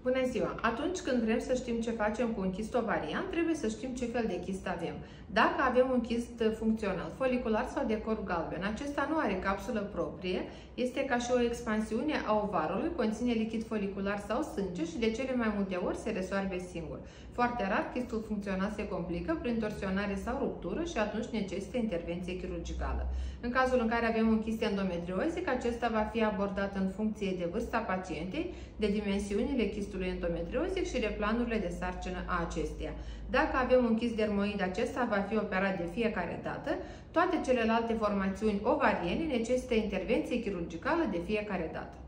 Bună ziua! Atunci când vrem să știm ce facem cu un chist ovarian, trebuie să știm ce fel de chist avem. Dacă avem un chist funcțional, folicular sau de corp galben, acesta nu are capsulă proprie, este ca și o expansiune a ovarului, conține lichid folicular sau sânge și de cele mai multe ori se resoarbe singur. Foarte rar, chistul funcțional se complică prin torsionare sau ruptură și atunci necesită intervenție chirurgicală. În cazul în care avem un chist endometriozic, acesta va fi abordat în funcție de vârsta pacientei, de dimensiunile chistului endometriozic și de planurile de sarcină a acesteia. Dacă avem un chist dermoid, acesta va fi operat de fiecare dată. Toate celelalte formațiuni ovariene necesită intervenție chirurgicală de fiecare dată.